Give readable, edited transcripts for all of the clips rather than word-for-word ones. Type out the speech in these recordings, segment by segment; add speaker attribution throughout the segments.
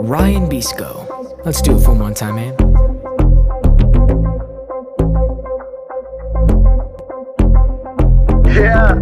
Speaker 1: Ryan Bisco. Let's do it for one time, man.
Speaker 2: Yeah.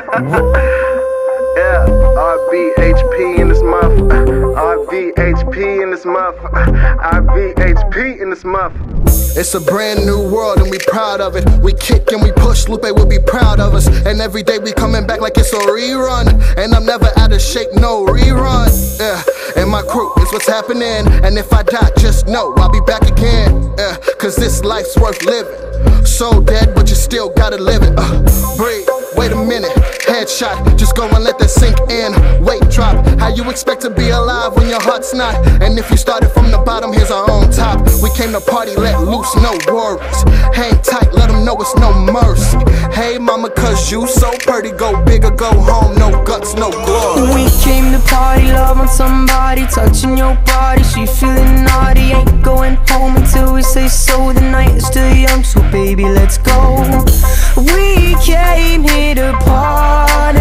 Speaker 2: Yeah. RBHP in this motherfucker. RBHP in this motherfucker. RBHP in this motherfucker.
Speaker 3: It's a brand new world and we proud of it. We kick and we push, Lupe will be proud of us. And every day we coming back like it's a rerun. And I'm never out of shape, no rerun. Yeah, and my crew is what's happening. And if I die, just know I'll be back again. Yeah, cause this life's worth living. So dead, but you still gotta live it. Breathe, wait a minute, headshot. Just go and let that sink in, weight drop. How you expect to be alive when your heart's not? And if you started from the bottom, here's our own top. We came to party, let loose, no worries. Hang tight, let them know it's no mercy. Hey mama, cause you so pretty. Go big or go home, no guts, no glory.
Speaker 4: We came to party, love on somebody, touching your body. She feeling naughty, ain't going home until we say so. The night is still young, so baby, let's go. We came here to party.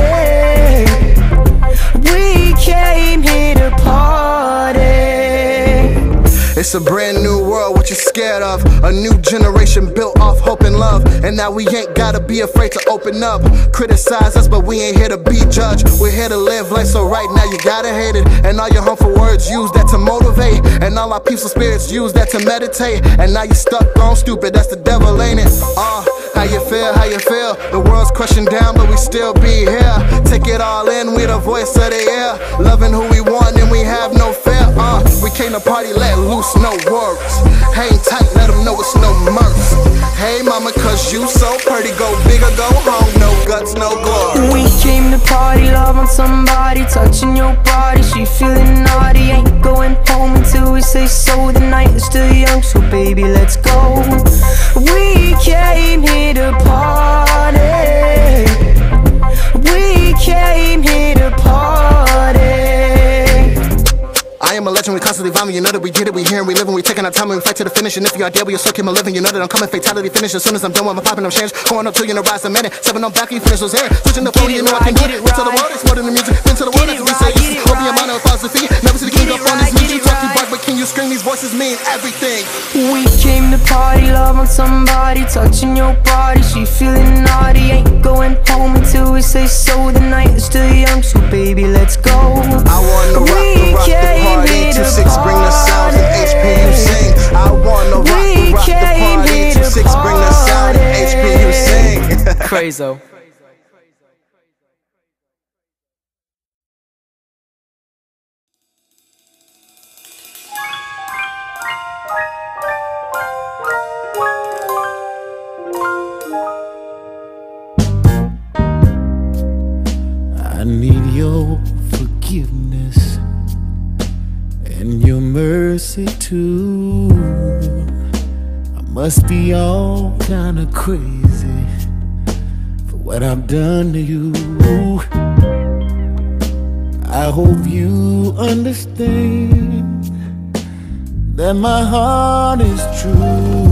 Speaker 4: We came here to party.
Speaker 3: It's a brand new world, what you scared of? A new generation built off hope and love. And now we ain't gotta be afraid to open up. Criticize us, but we ain't here to be judged. We're here to live life, so right now you gotta hate it. And all your harmful words, use that to motivate. And all our peaceful spirits, use that to meditate. And now you stuck on stupid, that's the devil, ain't it? How you feel, how you feel? The world's crushing down, but we still be here. Take it all in, we the voice of the air. Loving who we want and we have no fear. We came to party, let loose, no worries. Hang tight, let them know it's no mercy. Hey mama, cause you so pretty. Go big or go home, no guts, no glory.
Speaker 4: We came to party, love on somebody, touching your body. She feeling naughty, ain't going home until we say so. The night is still young, so baby, let's go. We came here to party. We came here to party.
Speaker 3: I am a legend, we constantly vibing, you know that we get it, we here and we live and we taking our time and we fight to the finish. And if you are dead, we are so keep living, you know that I'm coming, fatality finish. As soon as I'm done with my popping, I'm changed. Going up to you in a rise a minute, 7 on back, you finish those here. Switching the phone, you know I can do it. Into the world, it's more than the music, into the world, as we say. Open your mind and philosophy, never see the king up on his knees. You talk, you bark, but can you scream? These voices mean everything.
Speaker 4: We came to party, love on somebody, touching your body. She feeling naughty, ain't going home until we say so. The night is still young, so baby, let's go.
Speaker 3: I wanna rock the party, 2-6 bring the sounds and HPU sing. I wanna rock the party, 2-6 bring the sound and HPU sing.
Speaker 1: Crazo.
Speaker 5: I need your forgiveness and your mercy too. I must be all kinda crazy for what I've done to you. I hope you understand that my heart is true.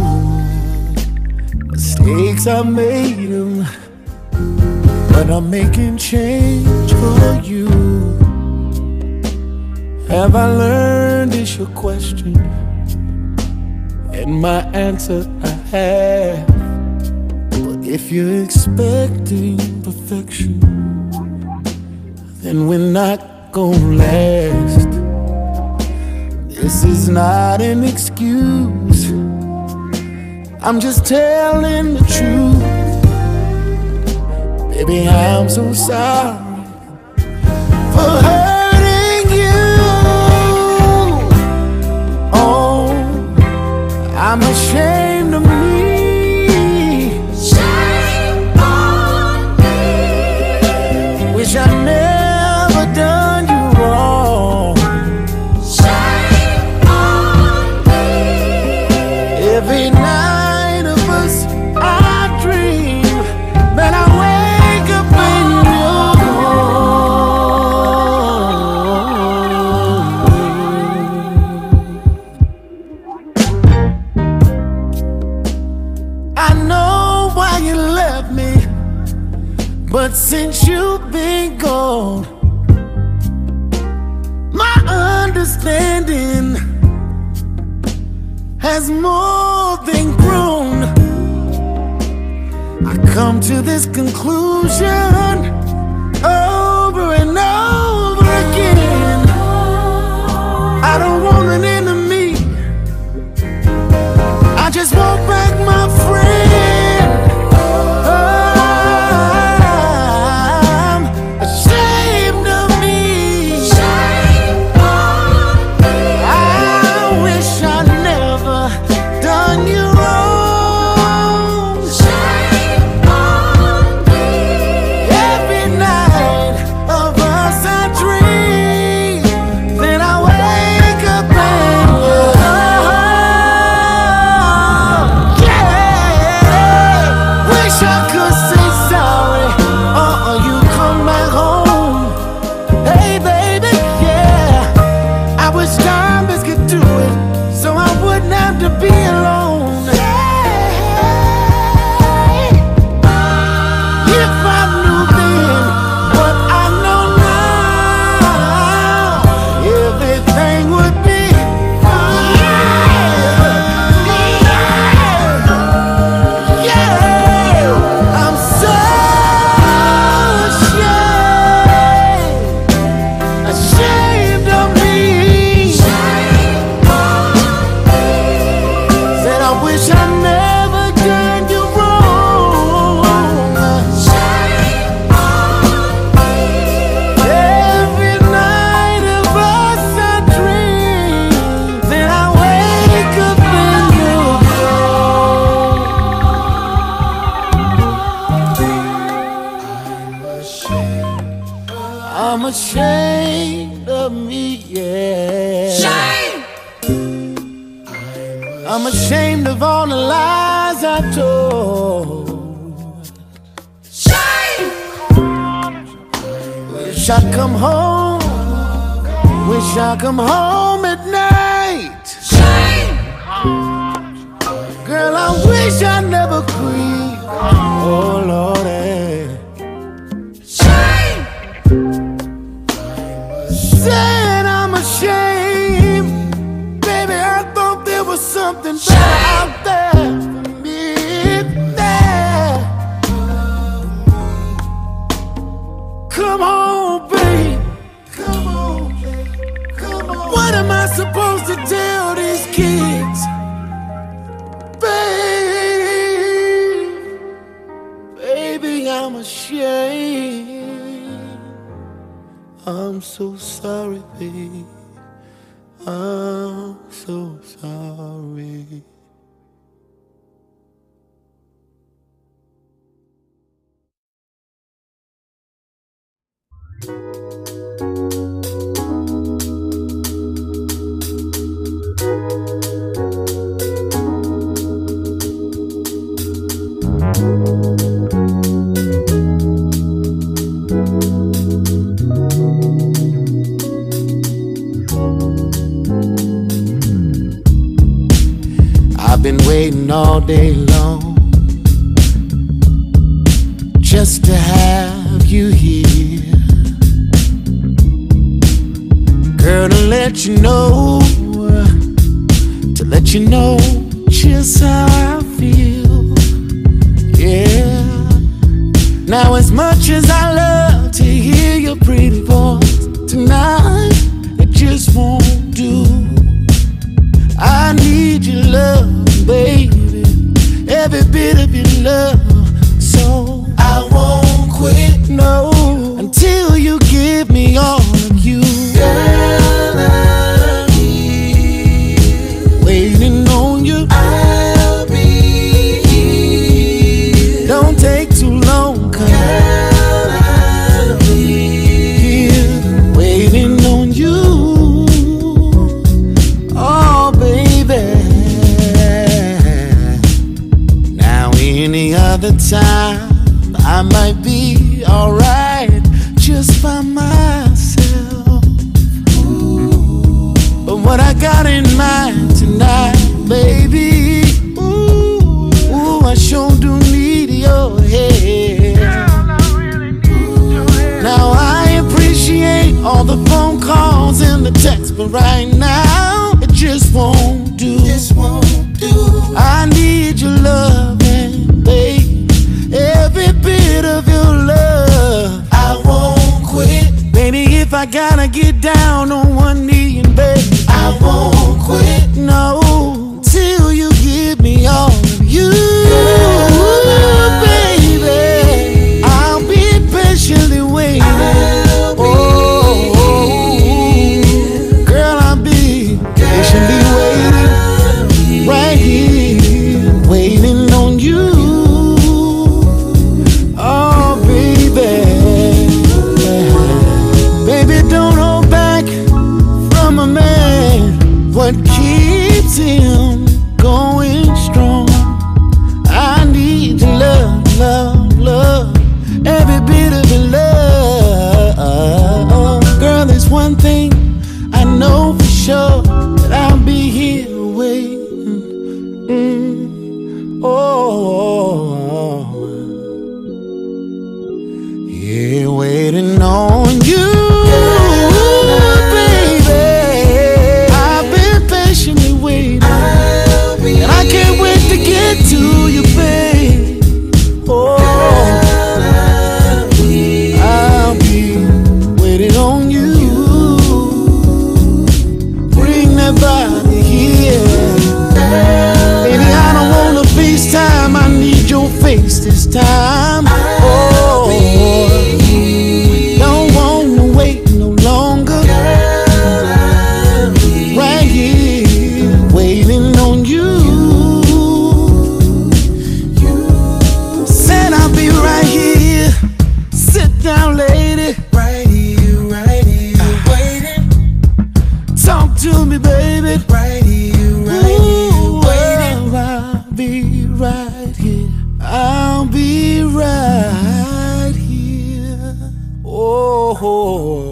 Speaker 5: Mistakes I made them, but I'm making change for you. Have I learned is your question, and my answer I have. But if you're expecting perfection, then we're not gonna last. This is not an excuse, I'm just telling the truth. Baby, I'm so sorry for hurting you. Oh, I'm ashamed of me.
Speaker 4: Shame on me.
Speaker 5: Wish I never done you wrong.
Speaker 4: Shame on me.
Speaker 5: Every night of us, I dream that I wake up in you. I know why you left me, but since you've been gone, my my understanding has more than grown. I come to this conclusion over and over again. I don't want an enemy, I just want back my friend. I'm ashamed of me. I wish I never done you wrong. Every night of us I dream, then I wake up and wish I could say sorry, you come back home. Hey baby, yeah, I wish time could do it, so I wouldn't have to be alone. If I knew then what I know now, everything would be fine. Yeah, I'm so ashamed of me. Said I wish I never done you wrong. Every night of us I dream, then I wake up and you're gone. I'm ashamed of me, yeah. I'm ashamed of all the lies I told. Wish I'd come home. Wish I'd come home at night. Girl, I wish I never grieved. Oh Lordy. Said I'm ashamed. Baby, I thought there was something better out there for me there. Come on, babe. Come on, babe. Come on. What am I supposed to tell these kids? Baby, I'm ashamed. I'm so sorry, babe. I'm so sorry. I've been waiting all day long just to have you here, girl, to let you know just how I feel. Yeah, now as much as I love to hear your pretty voice, tonight it just won't do. I need your love, baby, every bit of your love. So I won't quit, no, until you give me all of you. Girl, I'll be waiting on you. I'll be here. Don't take too long, girl, I'll be here waiting on you. Oh, baby. Now any other time I might be alright just by myself. But what I got in mind tonight, baby, ooh, I sure do need your help. Now I appreciate all the phone calls and the but right now it just won't do. I need your love, and babe, every bit of your love. I won't quit, baby. If I gotta get down on one knee and beg, I won't quit. No, till you give me all of you, baby. I'll be patiently waiting. Girl, I'll be patiently waiting, right here, waiting on you. Oh, baby, baby, don't hold back from a man. What keeps him going strong? I need your love, love, love, every bit of your love. Girl, there's one thing I know for sure, that I'll be here waiting. Oh, yeah, waiting on you. Face this time. Oh, don't wanna wait no longer. Right here, waiting on you. Said I'll be right here. Sit down, lady. Right here, waiting. Talk to me, baby. Right here, waiting. I'll be right here. I'll be right here. Oh.